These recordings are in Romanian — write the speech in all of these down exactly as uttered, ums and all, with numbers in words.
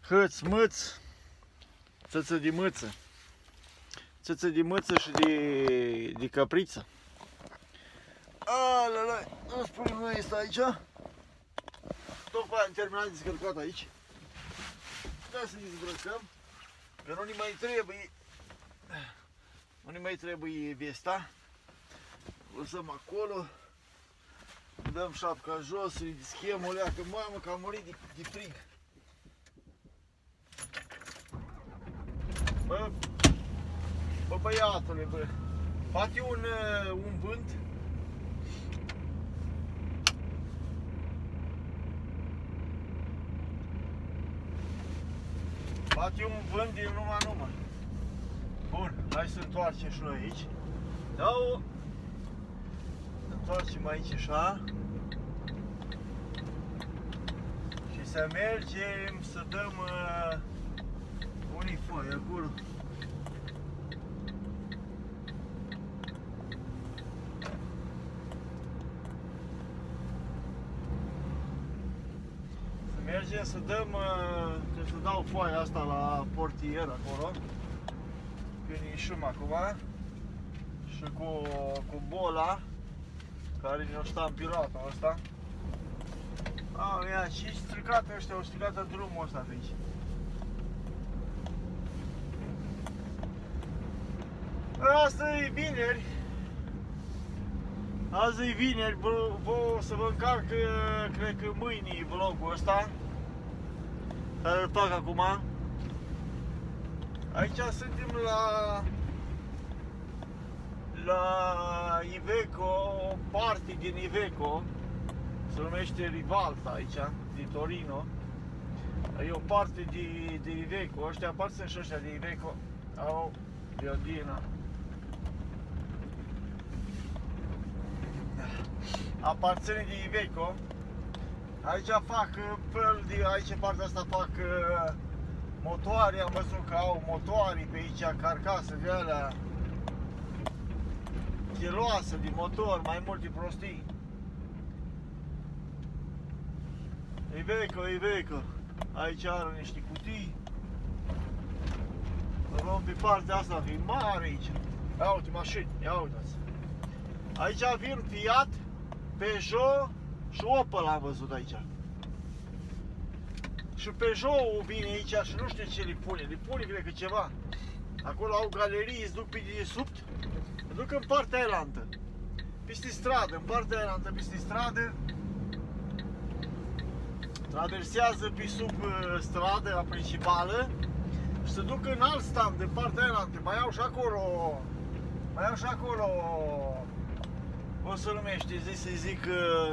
hâț, mâț, țăță de mâță, țăță de mâță și de, de căpriță. Alala, nu spunem noi este aici. Tocmai am terminat de descărcat aici. Da, să ne dezbrăcăm, că nu ne mai trebuie, nu ne mai trebuie vesta. Lăsăm acolo, dăm șapca jos, îi deschiem o leacă, mamă că am murit de, de frig. Bă, bă băiatule, bă, bate un, un vânt. Bate un vânt din numai numai. Bun, hai să întoarcem și noi aici. Da-o! Întoarcem aici așa. Și să mergem să dăm uh, unii foi acolo. Să mergem să dăm, uh, să dau foaia asta la portier acolo. Când ieșim acum. Și cu, cu bola care ne-o ștampilat ăsta. A, ia, și stricat ăștia, au stricat drumul ăsta de aici. Asta e vineri. Azi e vineri, vă să vă încarc, cred că mâine vlogul ăsta care îl fac acum. Aici suntem la la Iveco, o parte din Iveco, se numește Rivalta aici, din Torino. E o parte de, de Iveco, ăștia aparțin și ăștia de Iveco, au Biodina. Aparține de Iveco. Aici fac fel de, aici partea asta fac uh, motoare, am văzut că au motoare pe aici, carcase de alea cheloasă de motor, mai multe prostii. Iveco, Iveco. Aici are niște cutii. Luăm pe partea asta, e mare aici. Ia uite mașini, ia uitați. Aici vin Fiat, Peugeot și Opel am văzut aici. Și Peugeot vine aici și nu știu ce le pune, le pune cred că ceva. Acolo au galerii, îți duc pe desubt, îți duc în partea ailantă. Peste stradă, în partea ailantă, peste stradă. Traversează pe sub stradă, la principală. Și se duc în alt stand, în partea ailantă. Mai au și acolo, mai au și acolo, cum se numește, zi să zic,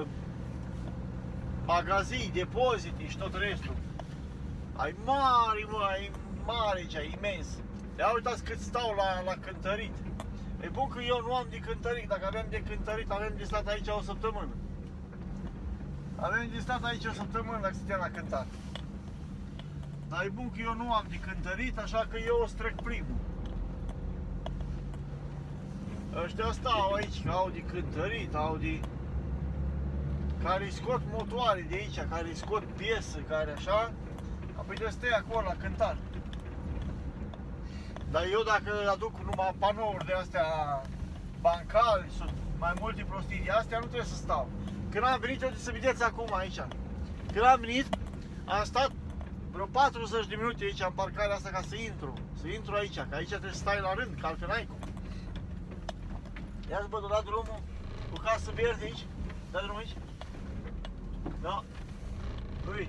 magazii, depozite și tot restul. Ai mari, mă, ai mare aici, imens. Ia uitați cât stau la, la cântărit. E bun că eu nu am de cântărit, dacă aveam de cântărit, avem de stat aici o săptămână. Avem de stat aici o săptămână dacă stăteam la cântat. Dar e bun că eu nu am de cântărit, așa că eu o să trec primul. Ăștia stau aici, că au de cântărit, au de... care scot motoare de aici, care scot piesă, care așa. Apoi de stai acolo la cântar. Dar eu dacă aduc numai panouri de astea bancale, mai multe prostii de astea, nu trebuie să stau. Când am venit, eu să vedeți acum aici. Când am venit, am stat vreo patruzeci de minute aici în parcarea asta ca să intru. Să intru aici, că aici trebuie să stai la rând, că altfel n-ai cum. Ia-ți bă, tu da drumul cu casă verde aici. Da drumul aici. Da. Ui.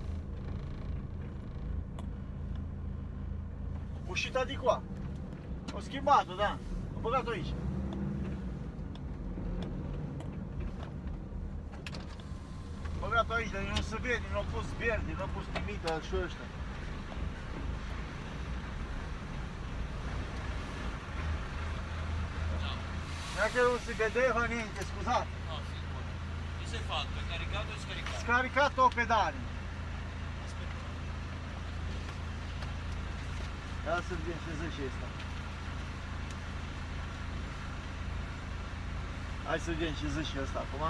Ușita de coa. O schimbat-o, da. Am băgat-o aici. Am băgat-o aici, dar nu se vede, nu au pus verde, nu au pus nimic și ăștia. Dacă nu se vedeva niente, scuzate. No, sì, buono. Che sei fatto? Hai caricato o scaricato? Scaricato pedali. Aspetta. Ia să vedem ce zice ăsta. Hai să vedem ce zice ăsta acum.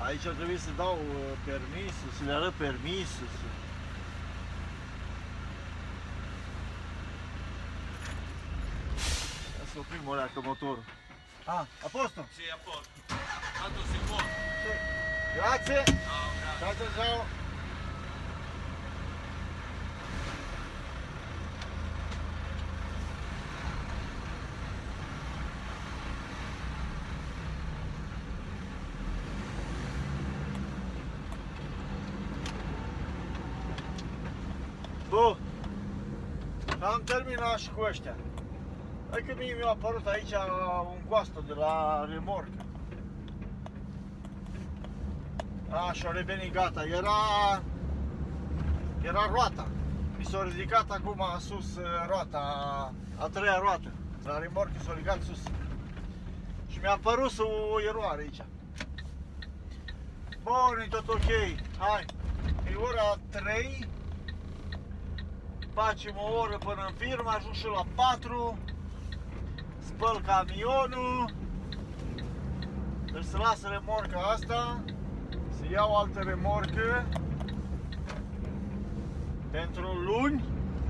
Aici ar trebui să dau permisul, să le arăt permisul. Să... Ia să oprim o leacă motorul. Ah, a posto? Sì, a posto. Tanto si può. Sì. Grazie. Ciao, grazie. Ciao, ciao. Bun, am terminat și cu ăștia. Hai că mie mi-a apărut aici un goastă de la remorcă. A, și-a revenit, gata. Era... Era roata. Mi s-a ridicat acum sus roata, a treia roată. La remorcă s-a ridicat sus. Și mi-a apărut o eroare aici. Bun, e tot ok. Hai. E ora trei. Facem o oră până în firmă, ajung și la patru. Spăl camionul. Deci să las remorca asta. Să iau altă remorcă pentru luni.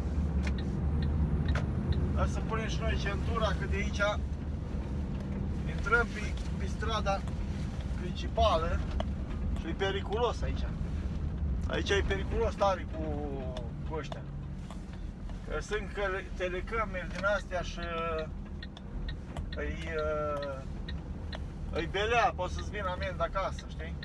Dar să punem și noi centura, că de aici intrăm pe, pe strada principală și e periculos aici. Aici e periculos tare cu, cu ăștia. Că sunt telecamere din astea și îi, îi belea, poți să-ți vină amendă acasă, știi?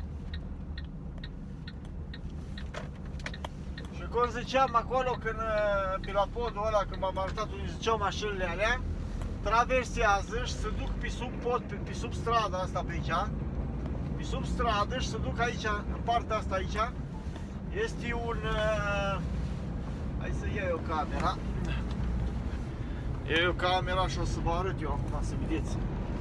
Și cum ziceam acolo, când, pe la podul ăla, când m-am arătat unde ziceau mașinile alea, traversează și se duc pe sub pod, pe, pe sub strada asta pe aici, pe sub stradă și se duc aici, în partea asta aici, este un... Hai să iau eu camera. Iau eu camera și o să vă arăt eu acum, să vedeți.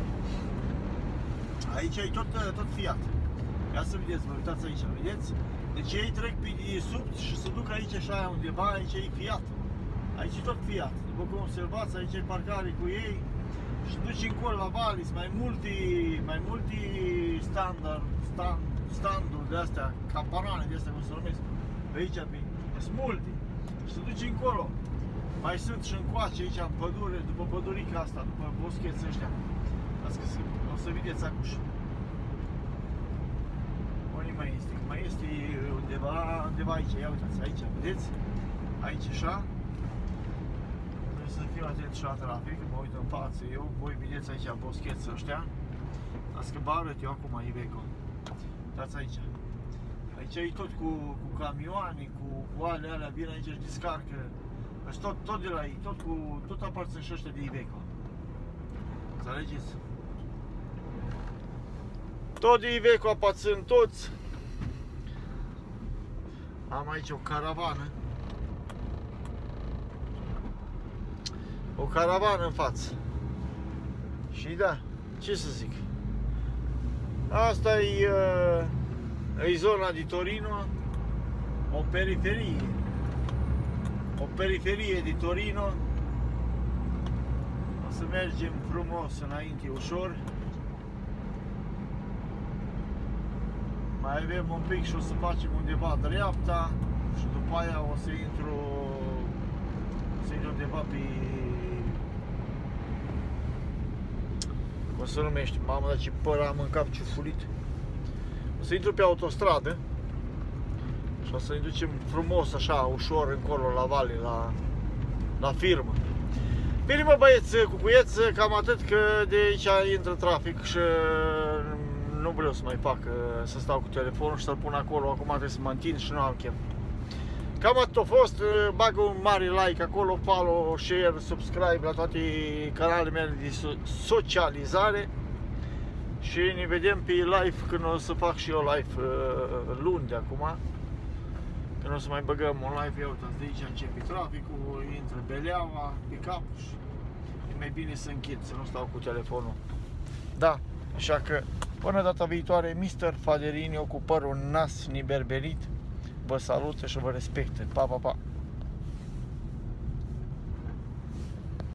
Aici e tot, tot Fiat. Ia să vedeți, vă uitați aici, vedeți? Deci ei trec pe sub și se duc aici așa undeva, aici e Fiat. Aici e tot Fiat. După cum observați, aici e parcare cu ei. Și duci încolo la Valis, mai multe, mai multe standard, stand, standuri de astea, campanane de astea, cum se numesc. Pe aici, pe, sunt multe. Și se duce încolo. Mai sunt și încoace aici, în pădure, după pădurica asta, după boscheți ăștia. Asta o să vedeți acuși. Unde mai este? Mai este undeva, undeva aici, ia uitați, aici, vedeți? Aici așa. Trebuie să fiu atent și la trafic, mă uit în față eu, voi vedeți aici boscheți ăștia. Asta că vă arăt eu acum Iveco. Uitați aici. Aici e tot cu, cu camioane, cu, cu ale alea, vin aici și descarcă. Deci tot, tot de la ei, tot, cu, tot aparțin și ăștia de Iveco. Înțelegeți? Tot de Iveco aparțin toți. Am aici o caravană. O caravană în față. Și da, ce să zic. Asta e... Uh, E zona di Torino, o periferie, o periferie di Torino. O să mergem frumos înainte, ușor. Mai avem un pic și o să facem undeva dreapta și după aia o să intru, o să intru undeva pe... Cum se numește? Mamă, dar ce păr am în cap, ce fulit. O să intru pe autostradă și o să ne ducem frumos așa, ușor încolo la vale, la, la firmă. Bine mă băieți, cucuieți, cam atât, că de aici intră trafic și nu vreau să mai fac, să stau cu telefonul și să-l pun acolo, acum trebuie să mă întind și nu am chef. Cam atât a fost, bagă un mare like acolo, follow, share, subscribe la toate canalele mele de socializare. Și ne vedem pe live când o să fac și eu live uh, luni de acum. Când o să mai băgăm un live, eu uitați, de aici începe traficul, intră beleaua pe cap și e mai bine să închid, să nu stau cu telefonul. Da, așa că până data viitoare, mister Faderini, cu părul nas niberberit, vă salută și vă respectă. Pa, pa, pa!